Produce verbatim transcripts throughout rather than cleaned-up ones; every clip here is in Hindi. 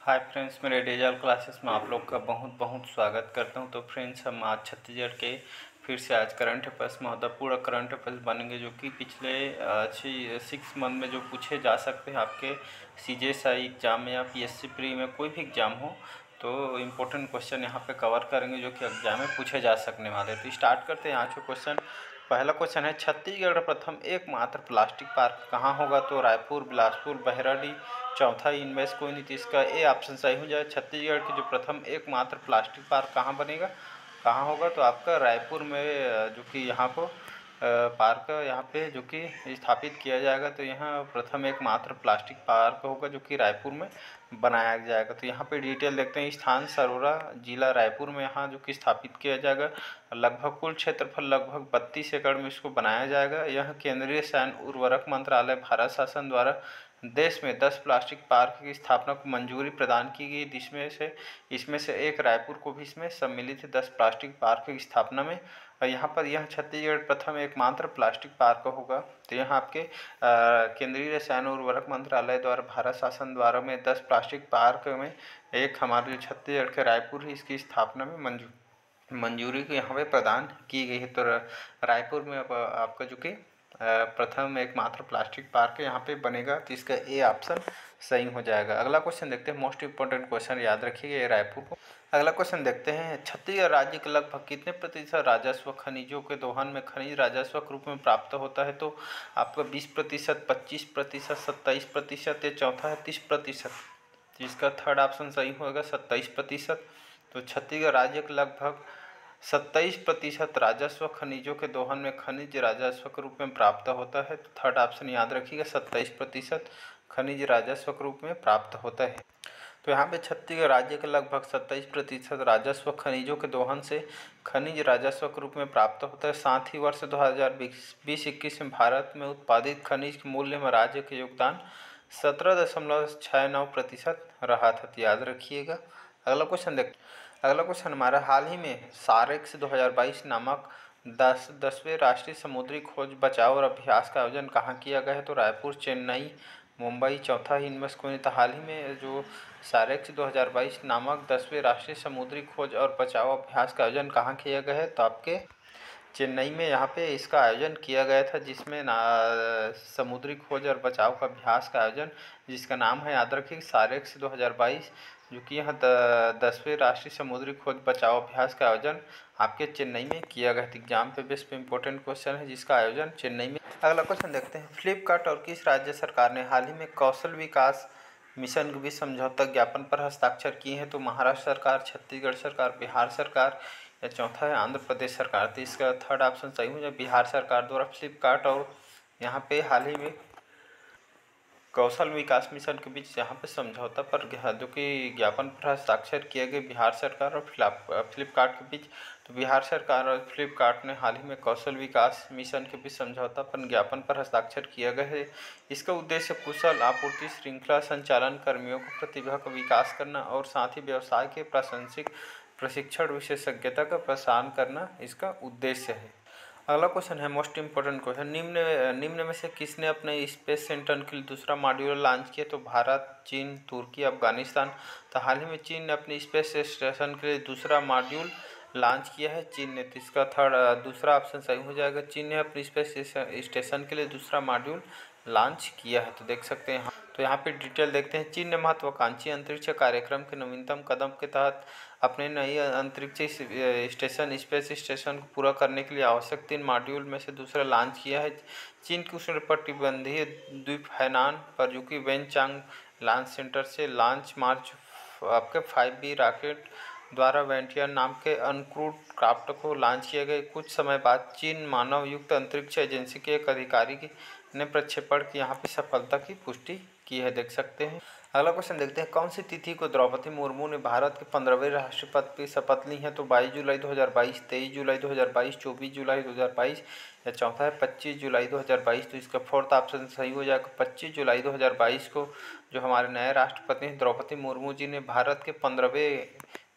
हाय फ्रेंड्स, मेरे डिजिटल क्लासेस में आप लोग का बहुत बहुत स्वागत करता हूं। तो फ्रेंड्स, हम आज छत्तीसगढ़ के फिर से आज करंट अफेयर्स महत्वपूर्ण करंट अफेयर्स बनेंगे जो कि पिछले सिक्स मंथ में जो पूछे जा सकते हैं आपके सी जी एस आई एग्ज़ाम में या पी एस सी प्री में कोई भी एग्ज़ाम हो। तो इम्पोर्टेंट क्वेश्चन यहाँ पे कवर करेंगे जो कि एग्जाम में पूछे जा सकने वाले। तो स्टार्ट करते हैं आज का क्वेश्चन। पहला क्वेश्चन है, छत्तीसगढ़ का प्रथम एकमात्र प्लास्टिक पार्क कहाँ होगा? तो रायपुर, बिलासपुर, बहराडी, चौथा इनमें से कोई नहीं। तो इसका ए ऑप्शन सही हो जाए। छत्तीसगढ़ की जो प्रथम एकमात्र प्लास्टिक पार्क कहाँ बनेगा, कहाँ होगा? तो आपका रायपुर में जो कि यहाँ को पार्क यहाँ पे जो कि स्थापित किया जाएगा। तो यहाँ प्रथम एकमात्र प्लास्टिक पार्क होगा जो कि रायपुर में बनाया जाएगा। तो यहाँ पे डिटेल देखते हैं। स्थान सरोरा, जिला रायपुर में यहाँ जो कि स्थापित किया जाएगा। लगभग कुल क्षेत्रफल लगभग बत्तीस एकड़ में इसको बनाया जाएगा। यह केंद्रीय सैन्य उर्वरक मंत्रालय भारत शासन द्वारा देश में दस प्लास्टिक पार्क की स्थापना को मंजूरी प्रदान की गई, जिसमें से इसमें से एक रायपुर को भी इसमें सम्मिलित है दस प्लास्टिक पार्क की स्थापना में। और यहाँ पर यह छत्तीसगढ़ प्रथम एकमात्र प्लास्टिक पार्क होगा। तो यहाँ आपके केंद्रीय रसायन उर्वरक मंत्रालय द्वारा भारत शासन द्वारा में दस प्लास्टिक पार्क में एक हमारे छत्तीसगढ़ के रायपुर ही इसकी स्थापना में मंजूर मंजूरी को यहाँ पे प्रदान की गई है। तो रायपुर में अब आपका जो कि प्रथम एकमात्र प्लास्टिक पार्क यहाँ पे बनेगा। तो इसका ए ऑप्शन सही हो जाएगा। अगला क्वेश्चन देखते हैं, मोस्ट इंपॉर्टेंट क्वेश्चन, याद रखिएगा ये रायपुर को। अगला क्वेश्चन देखते हैं, छत्तीसगढ़ राज्य के लगभग कितने प्रतिशत राजस्व खनिजों के दोहन में खनिज राजस्व के रूप में प्राप्त होता है? तो आपका बीस प्रतिशत, पच्चीस प्रतिशत, सत्ताईस प्रतिशत, या चौथा है तीस प्रतिशत। तो इसका थर्ड ऑप्शन सही होगा, सत्ताईस प्रतिशत। तो छत्तीसगढ़ राज्य के लगभग सत्ताईस प्रतिशत राजस्व खनिजों के दोहन में खनिज राजस्व के रूप में प्राप्त होता है। तो थर्ड ऑप्शन याद रखिएगा, सत्ताईस प्रतिशत खनिज राजस्व के रूप में प्राप्त होता है। तो यहाँ पे छत्तीसगढ़ राज्य के लगभग सत्ताईस प्रतिशत राजस्व खनिजों के दोहन से खनिज राजस्व के रूप में प्राप्त होता है। साथ ही वर्ष दो हज़ार बीस इक्कीस में भारत में उत्पादित खनिज के मूल्य में राज्य का योगदान सत्रह दशमलव छः नौ प्रतिशत रहा था। तो याद रखिएगा। अगला क्वेश्चन देख अगला क्वेश्चन हमारा, हाल ही में सारेक्स दो हज़ार बाईस नामक दस दसवें राष्ट्रीय समुद्री खोज बचाव और अभ्यास का आयोजन कहाँ किया गया है? तो रायपुर, चेन्नई, मुंबई, चौथा ही इनमें से कोई नहीं। तो हाल ही में जो सारेक्स दो हज़ार बाईस नामक दसवें राष्ट्रीय समुद्री खोज और बचाव अभ्यास का आयोजन कहाँ किया गया है? तो आपके चेन्नई में यहाँ पे इसका आयोजन किया गया था, जिसमें ना समुद्री खोज और बचाव का अभ्यास का आयोजन, जिसका नाम है, याद रखिए, सारेक्स दो हज़ार बाईस, जो कि यहाँ दसवें राष्ट्रीय समुद्री खोज बचाव अभ्यास का आयोजन आपके चेन्नई में किया गया था। एग्जाम पे बेस्ट पे इंपॉर्टेंट क्वेश्चन है जिसका आयोजन चेन्नई में। अगला क्वेश्चन देखते हैं, फ्लिपकार्ट और किस राज्य सरकार ने हाल ही में कौशल विकास मिशन के बीच समझौता ज्ञापन पर हस्ताक्षर किए हैं? तो महाराष्ट्र सरकार, छत्तीसगढ़ सरकार, बिहार सरकार, या चौथा है आंध्र प्रदेश सरकार। तो इसका थर्ड ऑप्शन सही हो जाए, बिहार सरकार द्वारा फ्लिपकार्ट और यहाँ पे हाल ही में कौशल विकास मिशन के बीच यहाँ पे समझौता पर जो कि ज्ञापन पर हस्ताक्षर किए गए बिहार सरकार और फ्लिपकार्ट के बीच। तो बिहार सरकार और फ्लिपकार्ट ने हाल ही में कौशल विकास मिशन के बीच समझौता पर ज्ञापन पर हस्ताक्षर किया गया है। इसका उद्देश्य कुशल आपूर्ति श्रृंखला संचालन कर्मियों को प्रतिभा का विकास करना और साथ ही व्यवसाय के प्रासंगिक प्रशिक्षण विशेषज्ञता का प्रसारण करना इसका उद्देश्य है। अगला क्वेश्चन है, मोस्ट इंपॉर्टेंट क्वेश्चन, निम्न निम्न में से किसने अपने स्पेस सेंटर के लिए दूसरा मॉड्यूल लॉन्च किया? तो भारत, चीन, तुर्की, अफगानिस्तान। तो हाल ही में चीन ने अपनी स्पेस स्टेशन के लिए दूसरा मॉड्यूल लॉन्च किया है, चीन ने। तो इसका थर्ड दूसरा ऑप्शन सही हो जाएगा, चीन ने अपनी स्पेस स्टेशन के लिए दूसरा मॉड्यूल लॉन्च किया है। तो देख सकते हैं, तो यहाँ पे डिटेल देखते हैं। चीन ने महत्वाकांक्षी अंतरिक्ष कार्यक्रम के नवीनतम कदम के तहत अपने नई अंतरिक्ष स्टेशन स्पेस स्टेशन को पूरा करने के लिए आवश्यक तीन मॉड्यूल में से दूसरा लॉन्च किया है। चीन की उष्णकटिबंधीय द्वीप हैनान पर जो कि वेनचांग लॉन्च सेंटर से लॉन्च मार्च आपके फाइव बी रॉकेट द्वारा वेंटियर नाम के अनक्रूड क्राफ्ट को लॉन्च किया गया। कुछ समय बाद चीन मानव युक्त अंतरिक्ष एजेंसी के एक अधिकारी की ने प्रक्षेपण की यहाँ पे सफलता की पुष्टि की है, देख सकते हैं। अगला क्वेश्चन देखते हैं, कौन सी तिथि को द्रौपदी मुर्मू ने भारत के पंद्रहवें राष्ट्रपति की शपथ ली है? तो बाईस जुलाई दो हज़ार बाईस, तेईस जुलाई दो हज़ार बाईस, चौबीस जुलाई दो हज़ार बाईस, या चौथा है पच्चीस जुलाई दो हज़ार बाईस। तो इसका फोर्थ ऑप्शन सही हो जाएगा, पच्चीस जुलाई दो हज़ार बाईस को जो हमारे नए राष्ट्रपति हैं द्रौपदी मुर्मू जी ने भारत के पंद्रहवें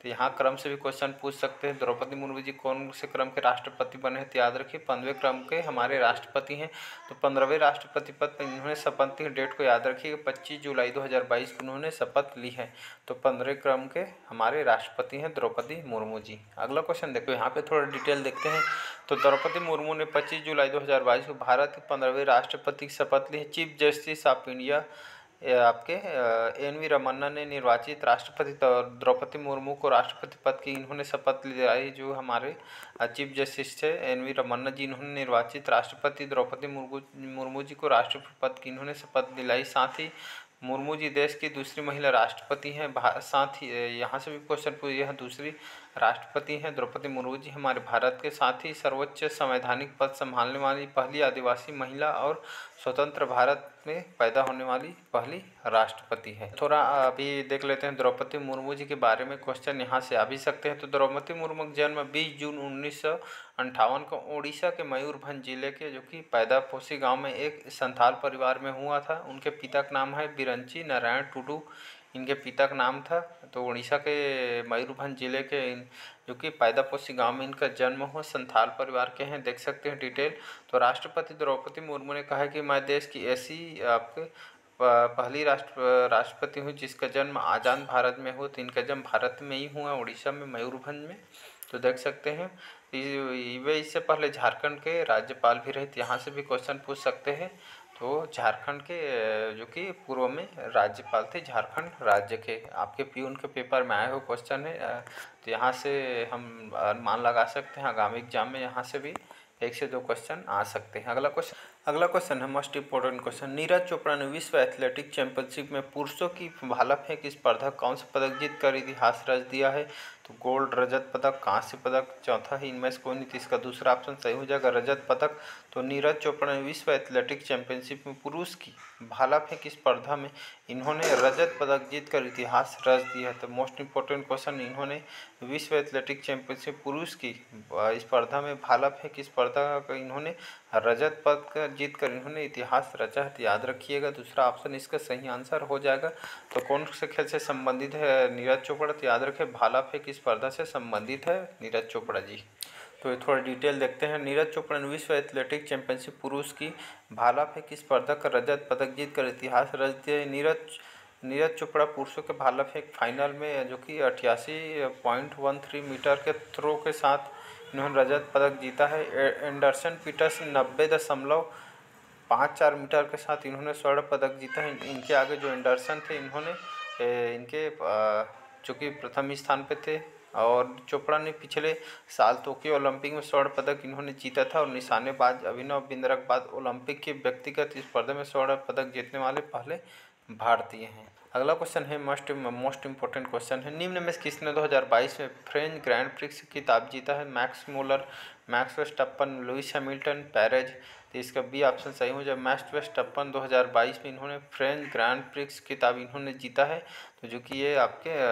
तो यहाँ क्रम से भी क्वेश्चन पूछ सकते हैं। द्रौपदी मुर्मू जी कौन से क्रम के राष्ट्रपति बने हैं? तो याद रखिए पंद्रहवें क्रम के हमारे राष्ट्रपति हैं। तो पंद्रहवें राष्ट्रपति पद पर इन्होंने शपथ की डेट को याद रखिए, पच्चीस जुलाई दो हज़ार बाईस को उन्होंने शपथ ली है। तो पंद्रहवें क्रम के हमारे राष्ट्रपति हैं द्रौपदी मुर्मू जी। अगला क्वेश्चन देखो, यहाँ पे थोड़ा डिटेल देखते हैं। तो द्रौपदी मुर्मू ने पच्चीस जुलाई दो हज़ार बाईस को भारत के पंद्रहवें राष्ट्रपति की शपथ ली है। चीफ जस्टिस ऑफ इंडिया आपके एन वी रमन्ना ने निर्वाचित राष्ट्रपति द्रौपदी मुर्मू को राष्ट्रपति पद की इन्होंने शपथ दिलाई। जो हमारे चीफ जस्टिस थे एन वी रमन्ना जी, इन्होंने निर्वाचित राष्ट्रपति द्रौपदी मुर्मू मुर्मू जी को राष्ट्रपति पद की इन्होंने शपथ दिलाई। साथ ही मुर्मू जी देश की दूसरी महिला राष्ट्रपति हैं। साथ ही यहाँ से भी क्वेश्चन पूछे, यह दूसरी राष्ट्रपति हैं द्रौपदी मुर्मू जी हमारे भारत के। साथ ही सर्वोच्च संवैधानिक पद संभालने वाली पहली आदिवासी महिला और स्वतंत्र भारत में पैदा होने वाली पहली राष्ट्रपति है। थोड़ा अभी देख लेते हैं द्रौपदी मुर्मू जी के बारे में, क्वेश्चन यहाँ से आ भी सकते हैं। तो द्रौपदी मुर्मू का जन्म बीस जून उन्नीस सौ अंठावन को उड़ीसा के मयूरभंज जिले के जो कि पैदापोसी गांव में एक संथाल परिवार में हुआ था। उनके पिता का नाम है बिरंची नारायण टुडू, इनके पिता का नाम था। तो उड़ीसा के मयूरभंज जिले के जो कि पैदापोसी गांव में इनका जन्म हुआ, संथाल परिवार के हैं। देख सकते हैं डिटेल। तो राष्ट्रपति द्रौपदी मुर्मू ने कहा कि मैं देश की ऐसी आपके पहली राष्ट्र राष्ट्रपति हूँ जिसका जन्म आज़ाद भारत में हो। तो इनका जन्म भारत में ही हुआ, उड़ीसा में मयूरभंज में। तो देख सकते हैं वे इससे पहले झारखंड के राज्यपाल भी रहे। यहाँ से भी क्वेश्चन पूछ सकते हैं। तो झारखंड के जो कि पूर्व में राज्यपाल थे झारखंड राज्य के, आपके पीयून के पेपर में आए हुए क्वेश्चन है। तो यहाँ से हम अनुमान लगा सकते हैं आगामी एग्जाम में यहाँ से भी एक से दो क्वेश्चन आ सकते हैं। अगला क्वेश्चन अगला क्वेश्चन है most important question. Neeraj Chopra ने विश्व एथलेटिक चैंपियनशिप में पुरुषों की भाला फेंक स्पर्धा कौन सा पदक जीत कर इतिहास रच दिया है? तो गोल्ड, रजत पदक, कांस्य पदक, चौथा है इनमें से कोई नहीं। इसका दूसरा ऑप्शन सही हो जाएगा, रजत पदक। तो नीरज चोपड़ा ने विश्व एथलेटिक चैंपियनशिप में पुरुष की भाला फेंक स्पर्धा में इन्होंने रजत पदक जीत कर इतिहास रच दिया है। तो मोस्ट इंपोर्टेंट क्वेश्चन, इन्होंने विश्व एथलेटिक चैंपियनशिप पुरुष की स्पर्धा में भाला फेंक स्पर्धा का इन्होंने रजत पदक जीत कर इन्होंने इतिहास रचा है। तो याद रखिएगा दूसरा ऑप्शन इसका सही आंसर हो जाएगा। तो कौन से खेल से संबंधित है नीरज चोपड़ा? तो याद रखें भाला फेंक स्पर्धा से संबंधित है नीरज चोपड़ा जी। तो थोड़ा डिटेल देखते हैं। नीरज चोपड़ा ने विश्व एथलेटिक चैंपियनशिप पुरुष की भाला फेंक स्पर्धा का रजत पदक जीत कर इतिहास रच दिया है। नीरज नीरज चोपड़ा पुरुषों के भाला फेंक फाइनल में जो कि अट्ठासी पॉइंट वन थ्री मीटर के थ्रो के साथ इन्होंने रजत पदक जीता है। एंडरसन पीटर्स नब्बे दशमलव पाँच चार मीटर के साथ इन्होंने स्वर्ण पदक जीता है। इनके आगे जो एंडरसन थे इन्होंने इनके चूँकि प्रथम स्थान पे थे। और चोपड़ा ने पिछले साल टोक्यो ओलंपिक में स्वर्ण पदक इन्होंने जीता था और निशानेबाज अभिनव बिंद्रा के बाद ओलंपिक के व्यक्तिगत स्पर्धा में स्वर्ण पदक जीतने वाले पहले भारतीय हैं। अगला क्वेश्चन है मोस्ट मोस्ट इंपोर्टेंट क्वेश्चन है। निम्न में किसने दो हज़ार बाईस में फ्रेंच ग्रैंड प्रिक्स खिताब जीता है? Max Muller, Max Verstappen, Lewis Hamilton, Perez. तो इसका बी ऑप्शन सही हो जाए। मैक्स वर्स्टैपन दो हज़ार बाईस में इन्होंने फ्रेंच ग्रैंड प्रिक्स खिताब इन्होंने जीता है। तो जो कि ये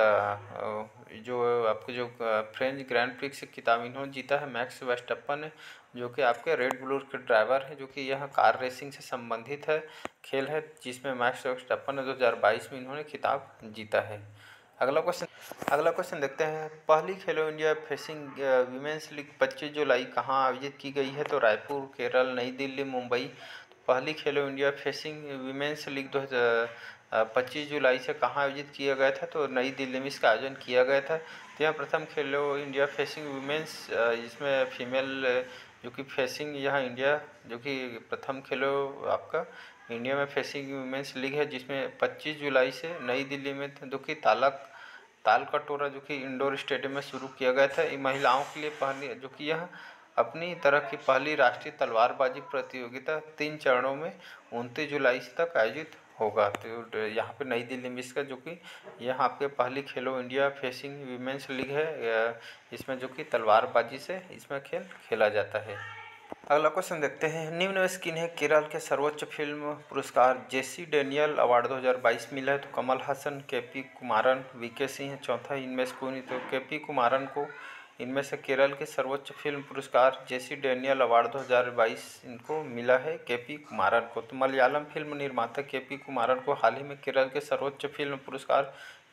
आपके जो आपके जो फ्रेंच ग्रैंड प्रिक्स खिताब इन्होंने जीता है मैक्स वर्स्टैपन, जो कि आपके रेड बुल के ड्राइवर है, जो कि यह कार रेसिंग से संबंधित है खेल है जिसमें मैक्स वर्स्टैपन ने दो हज़ार बाईस में इन्होंने खिताब जीता है। अगला क्वेश्चन अगला क्वेश्चन देखते हैं। पहली खेलो इंडिया फेसिंग वीमेंस लीग पच्चीस जुलाई कहाँ आयोजित की गई है? तो रायपुर, केरल, नई दिल्ली, मुंबई। तो पहली खेलो इंडिया फेसिंग वीमेंस लीग दो हज़ार पच्चीस जुलाई से कहाँ आयोजित किया गया था? तो नई दिल्ली में इसका आयोजन किया गया था। तो यह प्रथम खेलो इंडिया फेसिंग वीमेंस इसमें फीमेल जो कि फेसिंग यहाँ इंडिया जो कि प्रथम खेलो आपका इंडिया में फेसिंग वुमेंस लीग है, जिसमें पच्चीस जुलाई से नई दिल्ली में जो कि तालक ताल कटोरा जो कि इंडोर स्टेडियम में शुरू किया गया था। ये महिलाओं के लिए पहली जो कि यह अपनी तरह की पहली राष्ट्रीय तलवारबाजी प्रतियोगिता तीन चरणों में उनतीस जुलाई तक आयोजित होगा। तो यहाँ पे नई दिल्ली में इसका जो कि यहाँ आपके पहली खेलो इंडिया फेसिंग वीमेंस लीग है, इसमें जो कि तलवारबाजी से इसमें खेल खेला जाता है। अगला क्वेश्चन देखते हैं। निम्न में किन है केरल के सर्वोच्च फिल्म पुरस्कार जेसी डेनियल अवार्ड दो हज़ार बाईस मिला है? तो कमल हासन, के पी कुमारन, वी के सिंह। चौथा इनमें से कोई नहीं। तो के पी कुमारन को इनमें से केरल के सर्वोच्च फिल्म पुरस्कार जेसी डेनियल अवार्ड दो हज़ार बाईस इनको मिला है के पी कुमारन को। तो मलयालम फिल्म निर्माता के पी कुमारन को हाल ही में केरल के सर्वोच्च फिल्म पुरस्कार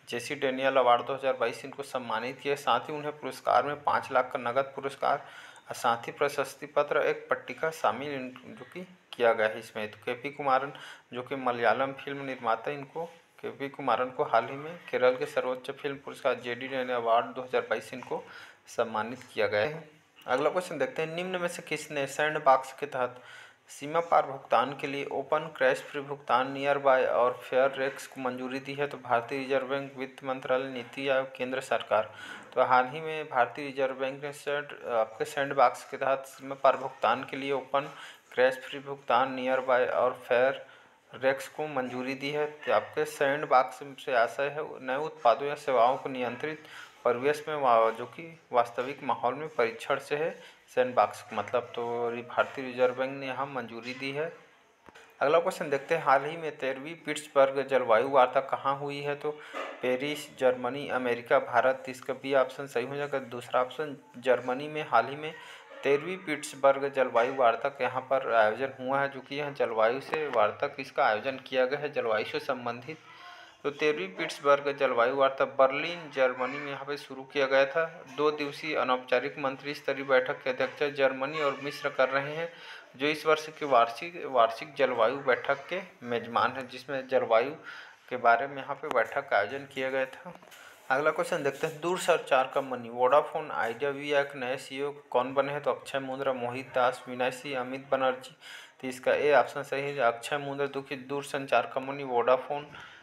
जेसी डेनियल अवार्ड दो हज़ार बाईस इनको सम्मानित किया। साथ ही उन्हें पुरस्कार में पाँच लाख का नगद पुरस्कार और साथ ही प्रशस्ति पत्र एक पट्टिका शामिल जो कि किया गया है इसमें। तो के पी कुमारन जो कि मलयालम फिल्म निर्माता, इनको के पी कुमारन को हाल ही में केरल के सर्वोच्च फिल्म पुरस्कार जे डी डेनियल अवार्ड दो हज़ार बाईस इनको सम्मानित किया गया है। अगला क्वेश्चन देखते हैं, निम्न में से किसने सैंडबॉक्स के तहत सीमा पार भुगतान के लिए ओपन क्रैश फ्री भुगतान, नियर बाय और फेयर रेक्स को मंजूरी दी है? तो भारतीय रिजर्व बैंक, वित्त मंत्रालय, नीति आयोग, केंद्र सरकार। तो हाल ही में भारतीय रिजर्व बैंक ने सैंड आपके सैंडबॉक्स के तहत सीमा पार भुगतान के लिए ओपन क्रैश फ्री भुगतान, नियर बाय और फेयर रेक्स को मंजूरी दी है। तो आपके सैंडबॉक्स से आशय है नए उत्पादों या सेवाओं को नियंत्रित परिवेश में जो कि वास्तविक माहौल में परीक्षण से है सैंडबॉक्स मतलब। तो भारतीय रिजर्व बैंक ने यहाँ मंजूरी दी है। अगला क्वेश्चन देखते हैं, हाल ही में तेरहवीं पिट्सबर्ग जलवायु वार्ता कहाँ हुई है? तो पेरिस, जर्मनी, अमेरिका, भारत। इसका बी ऑप्शन सही हो जाएगा। दूसरा ऑप्शन जर्मनी में हाल ही में तेरहवीं पिट्सबर्ग जलवायु वार्ता यहाँ पर आयोजन हुआ है, जो कि यहाँ जलवायु से वार्ता इसका आयोजन किया गया है, जलवायु से संबंधित। तो तेरहवीं पिट्सबर्ग जलवायु वार्ता बर्लिन, जर्मनी में यहाँ पे शुरू किया गया था। दो दिवसीय अनौपचारिक मंत्री स्तरीय बैठक के अध्यक्षता जर्मनी और मिस्र कर रहे हैं, जो इस वर्ष की वार्षिक वार्षिक जलवायु बैठक के मेजबान हैं, जिसमें जलवायु के बारे में यहाँ पे बैठक का आयोजन किया गया था। अगला क्वेश्चन देखते हैं, दूरसंचार कंपनी वोडाफोन आइडिया वी के नए सीईओ कौन बने हैं? तो अक्षय मुंद्रा, मोहित दास, विनय सिंह, अमित बनर्जी। तो इसका ए ऑप्शन सही है, अक्षय मुंद्रा। दुखी दूरसंचार कंपनी वोडाफोन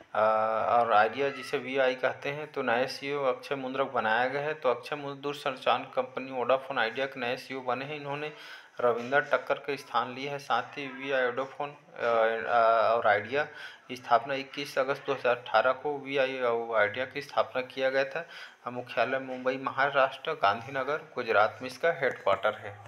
और आइडिया जिसे वी आई कहते हैं, तो नए सीईओ अक्षय मुंद्रा को बनाया गया है। तो अक्षय मुंद्रा दूरसंचार कंपनी वोडाफोन आइडिया के नए सीईओ बने हैं। इन्होंने रविंदर टक्कर के स्थान लिए है। साथ ही वी आई वोडाफोन और आइडिया की स्थापना इक्कीस अगस्त दो हज़ार अठारह को वी आई और आइडिया की स्थापना किया गया था। मुख्यालय मुंबई, महाराष्ट्र, गांधीनगर, गुजरात में इसका हेडक्वार्टर है।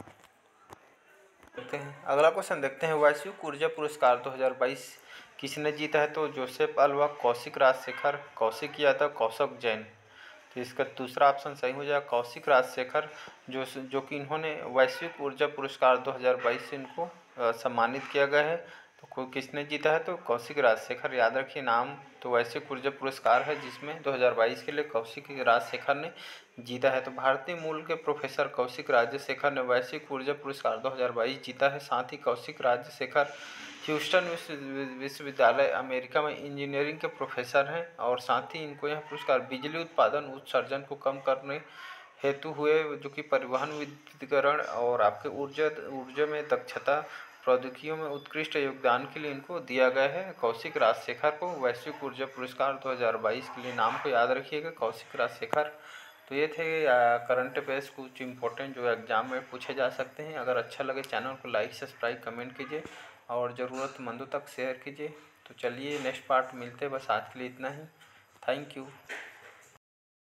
देखते हैं अगला क्वेश्चन देखते हैं, वैश्विक ऊर्जा पुरस्कार दो हज़ार बाईस किसने जीता है? तो जोसेफ अल्वा, कौशिक राजशेखर, कौशिक यादव, कौशक जैन। तो इसका दूसरा ऑप्शन सही हो जाएगा, कौशिक राजशेखर, जो जो कि इन्होंने वैश्विक ऊर्जा पुरस्कार दो हज़ार बाईस से इनको सम्मानित किया गया है। तो किसने जीता है? तो कौशिक राजशेखर, याद रखिए नाम। तो वैश्विक ऊर्जा पुरस्कार है जिसमें दो हज़ार बाईस के लिए कौशिक राजशेखर ने जीता है। तो भारतीय मूल के प्रोफेसर कौशिक राजशेखर ने वैश्विक ऊर्जा पुरस्कार दो हज़ार बाईस जीता है। साथ ही कौशिक राजशेखर ह्यूस्टन विश्वविद्यालय अमेरिका में इंजीनियरिंग के प्रोफेसर हैं और साथ ही इनको यह पुरस्कार बिजली उत्पादन उत्सर्जन को कम करने हेतु हुए, जो कि परिवहन, विद्युतीकरण और आपके ऊर्जा ऊर्जा में दक्षता प्रौद्योगिकियों में उत्कृष्ट योगदान के लिए इनको दिया गया है। कौशिक राजशेखर को वैश्विक ऊर्जा पुरस्कार दो हज़ार बाईस के लिए नाम को याद रखिएगा, कौशिक राजशेखर। तो ये थे करंट अफेयर्स कुछ इंपॉर्टेंट जो एग्जाम में पूछे जा सकते हैं। अगर अच्छा लगे चैनल को लाइक, सब्सक्राइब, कमेंट कीजिए और ज़रूरतमंदों तक शेयर कीजिए। तो चलिए नेक्स्ट पार्ट मिलते हैं, बस आज के लिए इतना ही। Thank you.